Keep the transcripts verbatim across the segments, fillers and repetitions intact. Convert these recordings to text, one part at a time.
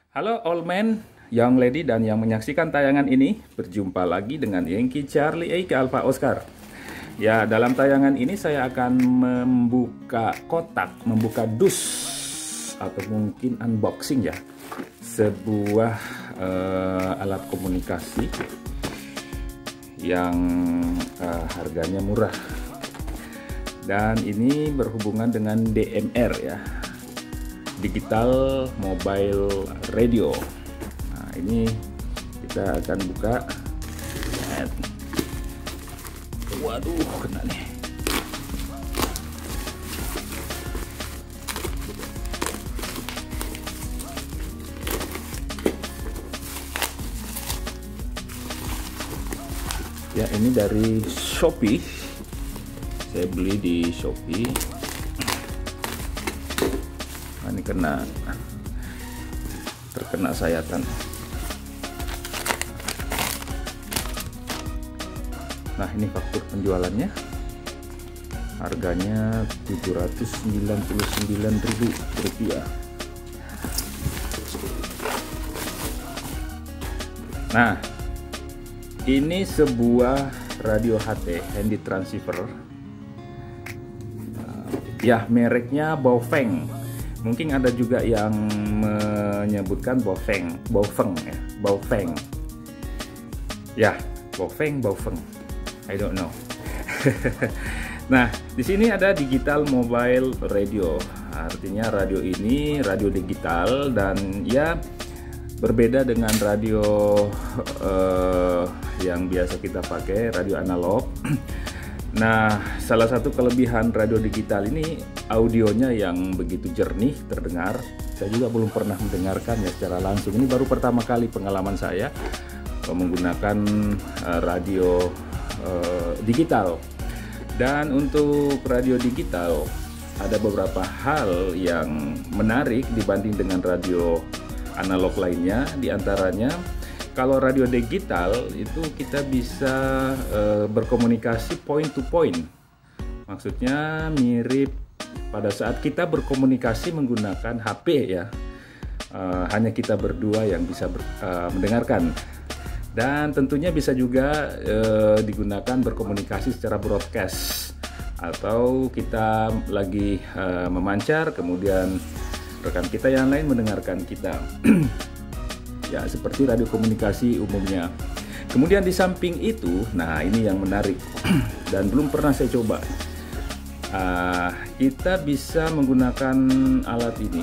Halo old man, young lady, dan yang menyaksikan tayangan ini. Berjumpa lagi dengan Yankee Charlie Eike Alpha Oscar. Ya, dalam tayangan ini saya akan membuka kotak, membuka dus, atau mungkin unboxing ya, sebuah uh, alat komunikasi yang uh, harganya murah. Dan ini berhubungan dengan D M R ya, Digital Mobile Radio. Nah, ini kita akan buka. Waduh, kena nih. Ya, ini dari Shopee. Saya beli di Shopee. Nah, ini kena terkena sayatan. Nah, ini faktur penjualannya. Harganya tujuh ratus sembilan puluh sembilan ribu rupiah. Nah, ini sebuah radio H T, handy transceiver. Ya, mereknya Baofeng. Mungkin ada juga yang menyebutkan Baofeng, Baofeng ya, Baofeng. Ya, Baofeng, Baofeng. I don't know. Nah, di sini ada digital mobile radio. Artinya radio ini radio digital dan ya berbeda dengan radio uh, yang biasa kita pakai, radio analog. Nah, salah satu kelebihan radio digital ini audionya yang begitu jernih terdengar. Saya juga belum pernah mendengarkan ya secara langsung. Ini baru pertama kali pengalaman saya menggunakan uh, radio uh, digital. Dan untuk radio digital ada beberapa hal yang menarik dibanding dengan radio analog lainnya. Di antaranya, kalau radio digital itu kita bisa uh, berkomunikasi point to point. Maksudnya mirip pada saat kita berkomunikasi menggunakan H P ya. Uh, hanya kita berdua yang bisa ber, uh, mendengarkan. Dan tentunya bisa juga uh, digunakan berkomunikasi secara broadcast. Atau kita lagi uh, memancar, kemudian rekan kita yang lain mendengarkan kita. Ya, seperti radio komunikasi umumnya. Kemudian di samping itu, nah ini yang menarik dan belum pernah saya coba. Uh, kita bisa menggunakan alat ini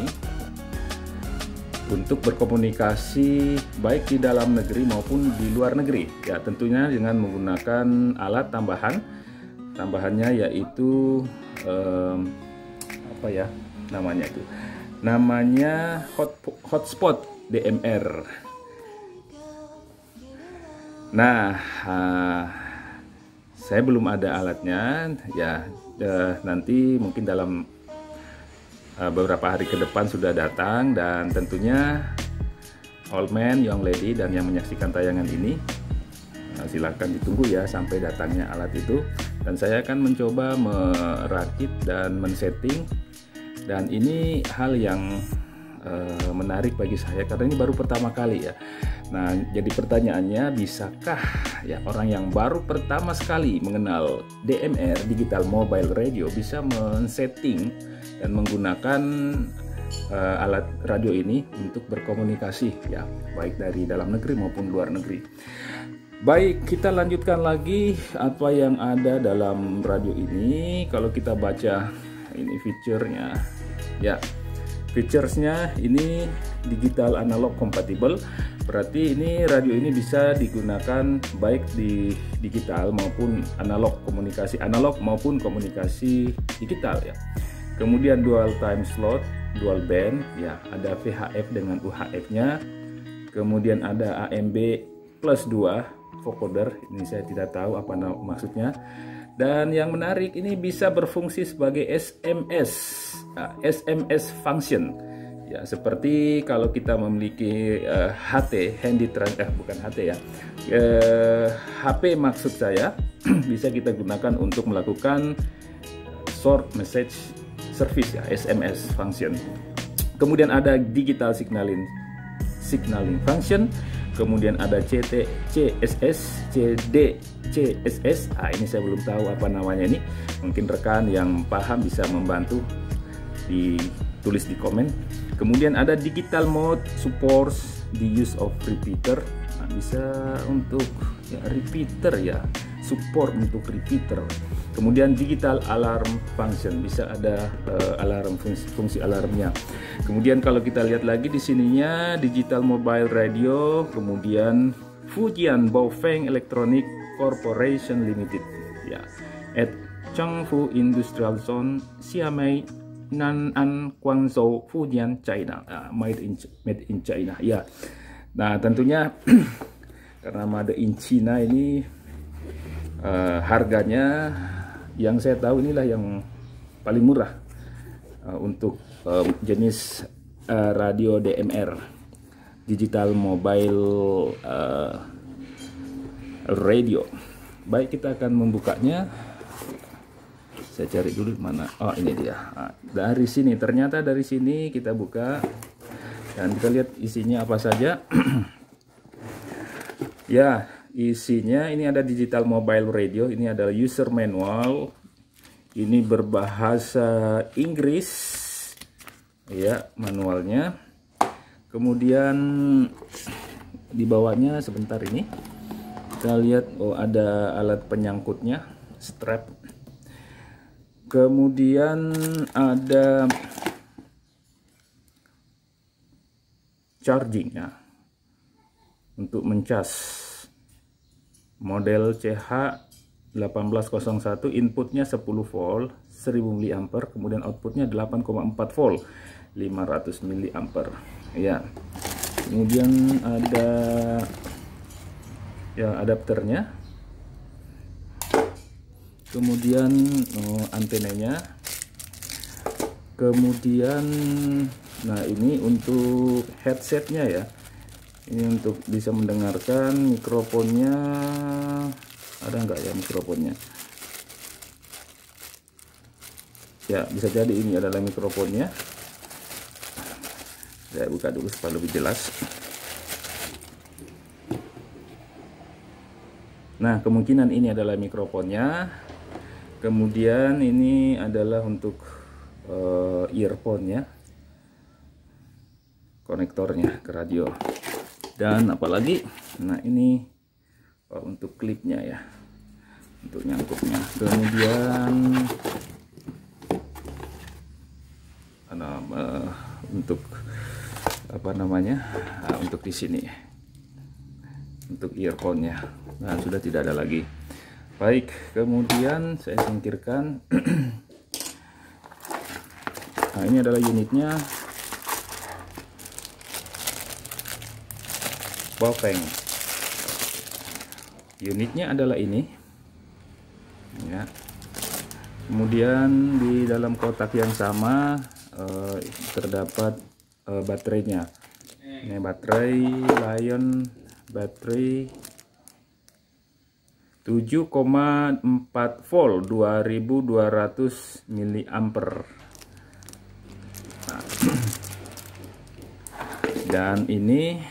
untuk berkomunikasi baik di dalam negeri maupun di luar negeri. Ya, tentunya dengan menggunakan alat tambahan. Tambahannya yaitu um, apa ya namanya itu? Namanya hot, hotspot D M R. Nah, uh, saya belum ada alatnya. Ya, uh, nanti mungkin dalam uh, beberapa hari ke depan sudah datang, dan tentunya old man, young lady, dan yang menyaksikan tayangan ini uh, silakan ditunggu ya sampai datangnya alat itu. Dan saya akan mencoba merakit dan men-setting. Dan ini hal yang uh, menarik bagi saya karena ini baru pertama kali ya. Nah, jadi pertanyaannya, bisakah ya orang yang baru pertama sekali mengenal D M R, Digital Mobile Radio, bisa men-setting dan menggunakan uh, alat radio ini untuk berkomunikasi ya, baik dari dalam negeri maupun luar negeri. Baik, kita lanjutkan lagi apa yang ada dalam radio ini. Kalau kita baca ini fiturnya, ya, featuresnya ini digital analog compatible. Berarti ini radio ini bisa digunakan baik di digital maupun analog, komunikasi analog maupun komunikasi digital ya. Kemudian dual time slot, dual band ya, ada V H F dengan U H F-nya. Kemudian ada A M B plus dua vocoder. Ini saya tidak tahu apa maksudnya. Dan yang menarik, ini bisa berfungsi sebagai S M S, uh, S M S function. Ya, seperti kalau kita memiliki uh, H T, handy trans, eh bukan H T ya, uh, H P maksud saya, bisa kita gunakan untuk melakukan short message service ya, S M S function. Kemudian ada digital signaling signaling function. Kemudian ada C T, C S S, C D, C S S. Ah, ini saya belum tahu apa namanya ini. Mungkin rekan yang paham bisa membantu, ditulis di komen. Kemudian ada digital mode, supports the use of repeater. Nah, bisa untuk ya, repeater ya, support untuk repeater. Kemudian digital alarm function, bisa ada uh, alarm fungsi, fungsi alarmnya. Kemudian kalau kita lihat lagi di sininya digital mobile radio, kemudian Fujian Baofeng Electronic Corporation Limited ya, at Changfu Industrial Zone, Xiamen, Nan'an, Guangzhou, Fujian, China. Nah, made in made in China ya. Nah, tentunya karena made in China ini uh, harganya yang saya tahu inilah yang paling murah uh, untuk uh, jenis uh, radio D M R, digital mobile uh, radio. Baik, kita akan membukanya. Saya cari dulu mana. Oh, ini dia. Nah, dari sini, ternyata dari sini kita buka dan kita lihat isinya apa saja. Ya, isinya ini ada digital mobile radio, ini adalah user manual, ini berbahasa Inggris ya manualnya. Kemudian di bawahnya sebentar ini kita lihat, oh ada alat penyangkutnya, strap. Kemudian ada chargingnya untuk mencas. Model C H delapan belas nol satu, inputnya sepuluh volt seribu miliampere, kemudian outputnya delapan koma empat volt lima ratus miliampere ya. Kemudian ada ya adapternya, kemudian oh, antenanya, kemudian nah ini untuk headsetnya ya. Ini untuk bisa mendengarkan. Mikrofonnya ada nggak ya mikrofonnya? Ya, bisa jadi ini adalah mikrofonnya. Saya buka dulu supaya lebih jelas. Nah, kemungkinan ini adalah mikrofonnya. Kemudian ini adalah untuk uh, earphone-nya, konektornya ke radio. Dan apalagi, nah ini oh, untuk klipnya ya, untuk nyangkutnya. Kemudian nah, uh, untuk apa namanya, nah, untuk di sini untuk earphone-nya. Nah, sudah tidak ada lagi. Baik, kemudian saya singkirkan. Nah, ini adalah unitnya. Baofeng. Unitnya adalah ini ya. Kemudian di dalam kotak yang sama eh, terdapat eh, baterainya. Ini baterai Lion, baterai tujuh koma empat volt dua ribu dua ratus miliampere. Nah, dan ini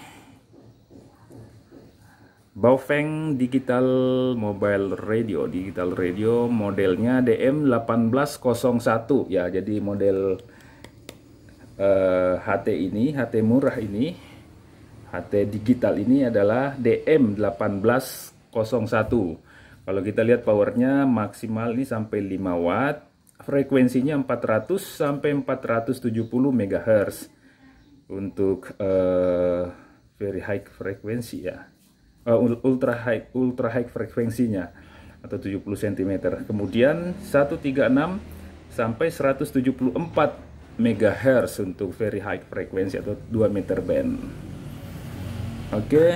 Baofeng Digital Mobile Radio, digital radio modelnya D M delapan belas nol satu ya. Jadi model uh, H T ini, H T murah ini, H T digital ini adalah D M delapan belas nol satu. Kalau kita lihat powernya maksimal ini sampai lima watt, frekuensinya empat ratus sampai empat ratus tujuh puluh megahertz untuk uh, very high frekuensi ya. Uh, ultra high ultra high frekuensinya atau tujuh puluh sentimeter. Kemudian seratus tiga puluh enam sampai seratus tujuh puluh empat megahertz untuk very high frekuensi atau dua meter band. Oke. Okay.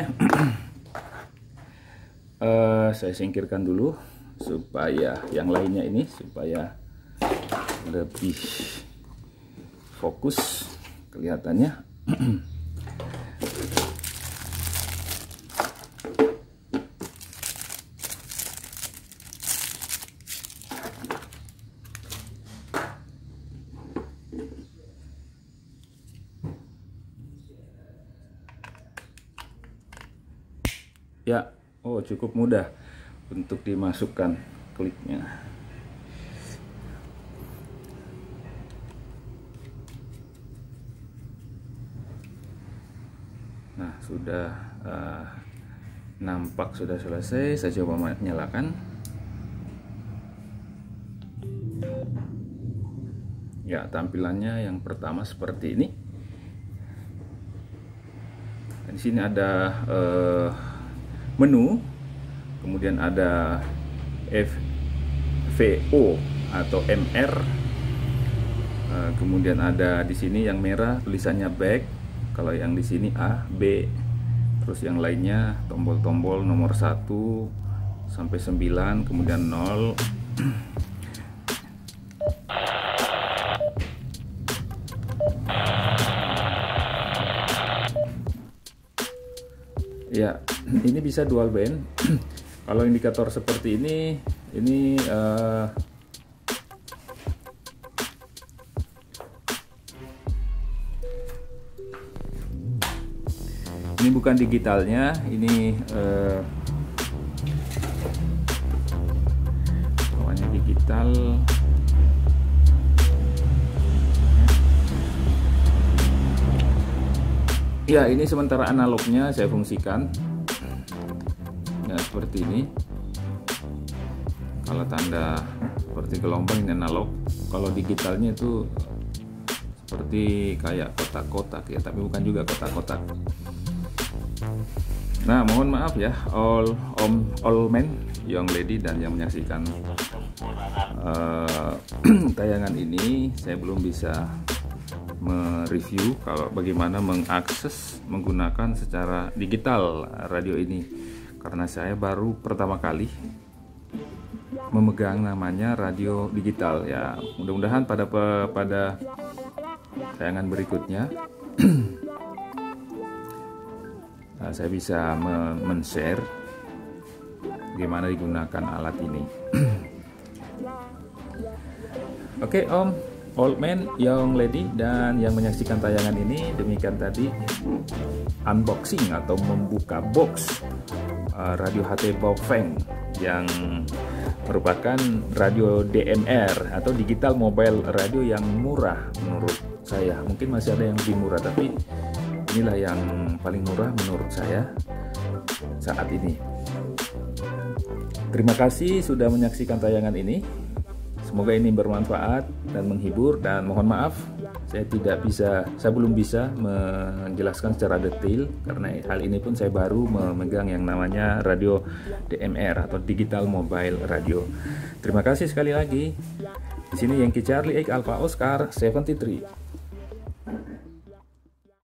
uh, saya singkirkan dulu supaya yang lainnya ini supaya lebih fokus kelihatannya. Ya, oh cukup mudah untuk dimasukkan kliknya. Nah, sudah uh, nampak sudah selesai. Saya coba nyalakan. Ya, tampilannya yang pertama seperti ini. Di sini ada uh, menu, kemudian ada F V O atau M R, uh, kemudian ada di sini yang merah tulisannya back, kalau yang di sini A, B, terus yang lainnya tombol-tombol nomor satu sampai sembilan, kemudian nol. Ya, ini bisa dual band. Kalau indikator seperti ini, ini uh, ini bukan digitalnya, ini uh, bawahnya digital. Ya, ini sementara analognya saya fungsikan. Ya, seperti ini. Kalau tanda seperti gelombang ini analog. Kalau digitalnya itu seperti kayak kotak-kotak ya, tapi bukan juga kotak-kotak. Nah, mohon maaf ya, all om, all men, young lady dan yang menyaksikan uh, tayangan ini, saya belum bisa mereview kalau bagaimana mengakses menggunakan secara digital radio ini, karena saya baru pertama kali memegang namanya radio digital ya. Mudah-mudahan pada pada tayangan berikutnya nah, saya bisa men-share bagaimana digunakan alat ini. Oke, okay, Om, old man, young lady, dan yang menyaksikan tayangan ini, demikian tadi unboxing atau membuka box uh, radio H T Baofeng yang merupakan radio D M R atau digital mobile radio yang murah menurut saya. Mungkin masih ada yang lebih murah, tapi inilah yang paling murah menurut saya saat ini. Terima kasih sudah menyaksikan tayangan ini. Semoga ini bermanfaat dan menghibur, dan mohon maaf saya tidak bisa, saya belum bisa menjelaskan secara detail karena hal ini pun saya baru memegang yang namanya radio D M R atau digital mobile radio. Terima kasih sekali lagi. Di sini Yankee Charlie X Alpha Oscar tujuh puluh tiga.